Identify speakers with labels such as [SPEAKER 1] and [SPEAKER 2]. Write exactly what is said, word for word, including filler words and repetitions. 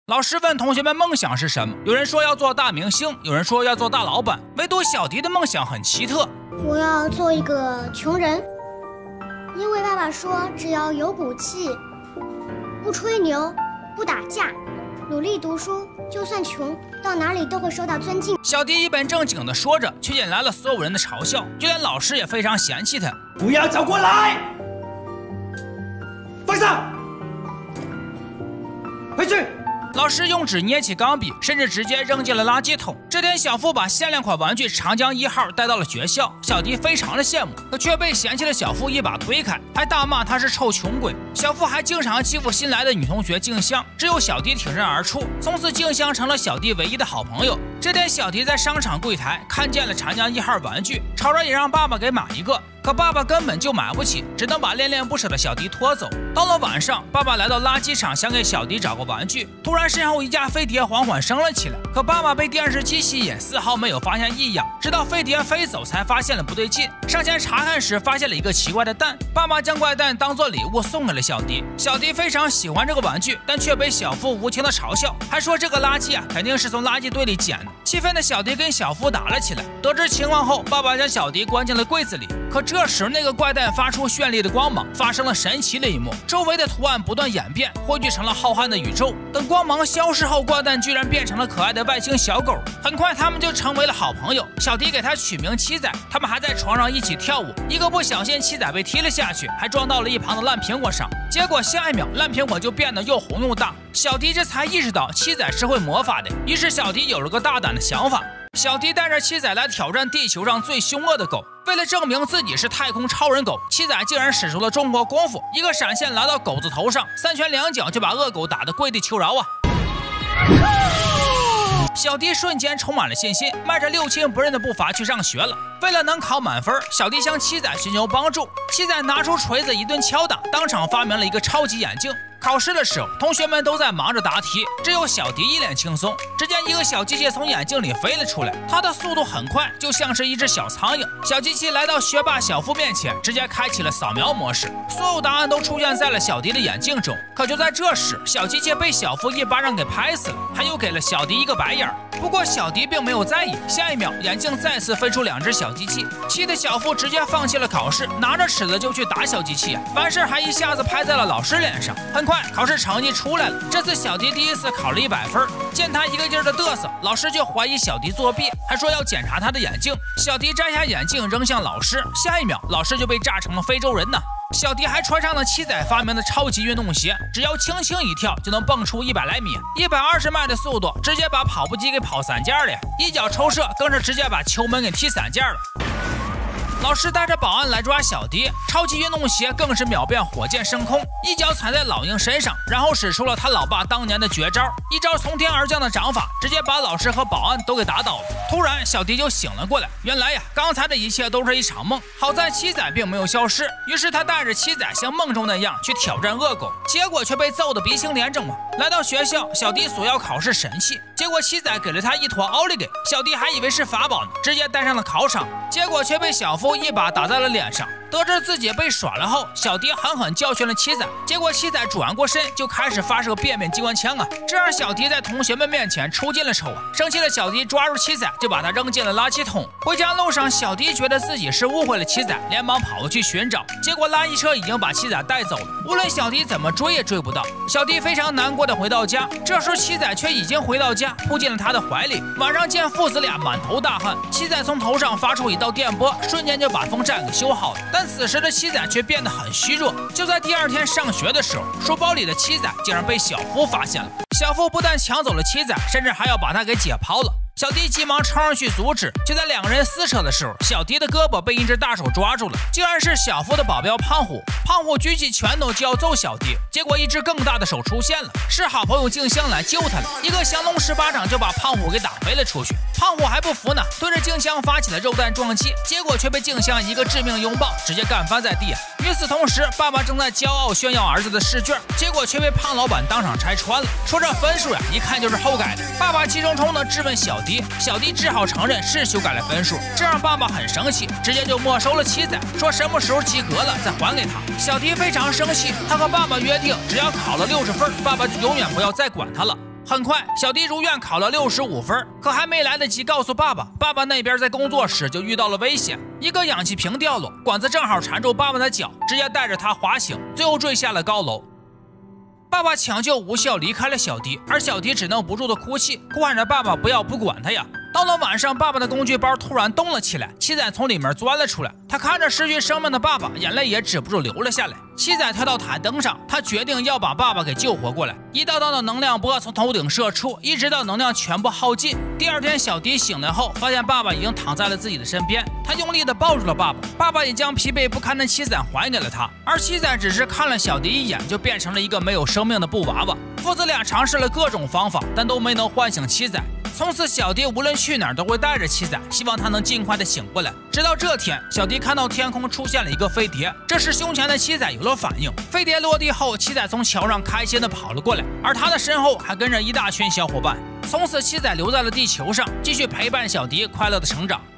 [SPEAKER 1] 老师问同学们梦想是什么，有人说要做大明星，有人说要做大老板，唯独小迪的梦想很奇特。
[SPEAKER 2] 我要做一个穷人，因为爸爸说只要有骨气，不吹牛，不打架，努力读书，就算穷到哪里都会受到尊敬。
[SPEAKER 1] 小迪一本正经地说着，却引来了所有人的嘲笑，就连老师也非常嫌弃他。
[SPEAKER 3] 不要走过来，放下，回去。
[SPEAKER 1] 老师用纸捏起钢笔，甚至直接扔进了垃圾桶。这天，小付把限量款玩具长江一号带到了学校，小迪非常的羡慕，可却被嫌弃的小付一把推开，还大骂他是臭穷鬼。小付还经常欺负新来的女同学静香，只有小迪挺身而出，从此静香成了小迪唯一的好朋友。这天，小迪在商场柜台看见了长江一号玩具，吵着也让爸爸给买一个。可爸爸根本就买不起，只能把恋恋不舍的小迪拖走。到了晚上，爸爸来到垃圾场，想给小迪找个玩具，突然身后一架飞碟缓缓升了起来。可爸爸被电视机吸引，丝毫没有发现异样，直到飞碟飞走才发现了不对劲。上前查看时，发现了一个奇怪的蛋。爸爸将怪蛋当做礼物送给了小迪。小迪非常喜欢这个玩具，但却被小付无情的嘲笑，还说这个垃圾啊肯定是从垃圾堆里捡的。气愤的小迪跟小付打了起来。得知情况后，爸爸将小迪关进了柜子里。可这时，那个怪蛋发出绚丽的光芒，发生了神奇的一幕，周围的图案不断演变，汇聚成了浩瀚的宇宙。等光芒消失后，怪蛋居然变成了可爱的外星小狗。很快，他们就成为了好朋友。小迪给他取名七仔，他们还在床上一起跳舞。一个不小心，七仔被踢了下去，还撞到了一旁的烂苹果上。结果下一秒，烂苹果就变得又红又大。小迪这才意识到七仔是会魔法的，于是小迪有了个大胆的想法。小迪带着七仔来挑战地球上最凶恶的狗。为了证明自己是太空超人狗，七仔竟然使出了中国功夫，一个闪现来到狗子头上，三拳两脚就把恶狗打得跪地求饶啊！小迪瞬间充满了信心，迈着六亲不认的步伐去上学了。为了能考满分，小迪向七仔寻求帮助。七仔拿出锤子一顿敲打，当场发明了一个超级眼镜。考试的时候，同学们都在忙着答题，只有小迪一脸轻松。只见一个小机器从眼镜里飞了出来，它的速度很快，就像是一只小苍蝇。小机器来到学霸小付面前，直接开启了扫描模式，所有答案都出现在了小迪的眼镜中。可就在这时，小机器被小付一巴掌给拍死了，还又给了小迪一个白眼。不过小迪并没有在意，下一秒眼镜再次飞出两只小机器，气得小付直接放弃了考试，拿着尺子就去打小机器，完事还一下子拍在了老师脸上。很快考试成绩出来了，这次小迪第一次考了一百分。见他一个劲儿的嘚瑟，老师就怀疑小迪作弊，还说要检查他的眼镜。小迪摘下眼镜扔向老师，下一秒老师就被炸成了非洲人呢。小迪还穿上了七仔发明的超级运动鞋，只要轻轻一跳就能蹦出一百来米，一百二十迈的速度，直接把跑步机给跑散架了呀！一脚抽射更是直接把球门给踢散架了。老师带着保安来抓小迪，超级运动鞋更是秒变火箭升空，一脚踩在老鹰身上，然后使出了他老爸当年的绝招，一招从天而降的掌法，直接把老师和保安都给打倒了。突然，小迪就醒了过来，原来呀，刚才的一切都是一场梦。好在七仔并没有消失，于是他带着七仔像梦中那样去挑战恶狗，结果却被揍得鼻青脸肿啊！来到学校，小迪索要考试神器，结果七仔给了他一坨奥利给，小迪还以为是法宝呢，直接带上了考场，结果却被小付一把打在了脸上。得知自己被耍了后，小迪狠狠教训了七仔，结果七仔转过身就开始发射便便机关枪啊，这让小迪在同学们面前出尽了丑啊！生气的小迪抓住七仔就把他扔进了垃圾桶。回家路上，小迪觉得自己是误会了七仔，连忙跑去寻找，结果垃圾车已经把七仔带走了，无论小迪怎么追也追不到。小迪非常难过的回到家，这时七仔却已经回到家，扑进了他的怀里。晚上见父子俩满头大汗，七仔从头上发出一道电波，瞬间就把风扇给修好了。但此时的七仔却变得很虚弱。就在第二天上学的时候，书包里的七仔竟然被小付发现了。小付不但抢走了七仔，甚至还要把他给解剖了。小迪急忙冲上去阻止，就在两个人撕扯的时候，小迪的胳膊被一只大手抓住了，竟然是小付的保镖胖虎。胖虎举起拳头就要揍小迪，结果一只更大的手出现了，是好朋友静香来救他了，一个降龙十八掌就把胖虎给打飞了出去。胖虎还不服呢，对着静香发起了肉弹撞击，结果却被静香一个致命拥抱直接干翻在地。与此同时，爸爸正在骄傲炫耀儿子的试卷，结果却被胖老板当场拆穿了，说这分数呀，一看就是后改的。爸爸气冲冲地质问小迪，小迪只好承认是修改了分数，这让爸爸很生气，直接就没收了七仔，说什么时候及格了再还给他。小迪非常生气，他和爸爸约定，只要考了六十分，爸爸就永远不要再管他了。 很快，小迪如愿考了六十五分，可还没来得及告诉爸爸，爸爸那边在工作室就遇到了危险，一个氧气瓶掉落，管子正好缠住爸爸的脚，直接带着他滑行，最后坠下了高楼。爸爸抢救无效，离开了小迪，而小迪只能不住的哭泣，哭喊着爸爸不要不管他呀。到了晚上，爸爸的工具包突然动了起来，七仔从里面钻了出来，他看着失去生命的爸爸，眼泪也止不住流了下来。七仔跳到台灯上，他决定要把爸爸给救活过来。一道道的能量波从头顶射出，一直到能量全部耗尽。第二天，小迪醒来后，发现爸爸已经躺在了自己的身边，他用力的抱住了爸爸，爸爸也将疲惫不堪的七仔还给了他，而七仔只是看了小迪一眼，就变成了一个没有生命的布娃娃。父子俩尝试了各种方法，但都没能唤醒七仔。从此，小迪无论去哪儿都会带着七仔，希望他能尽快的醒过来。直到这天，小迪看到天空出现了一个飞碟，这时胸前的七仔有了反应。飞碟落地后，七仔从桥上开心的跑了过来，而他的身后还跟着一大群小伙伴。从此，七仔留在了地球上，继续陪伴小迪快乐的成长。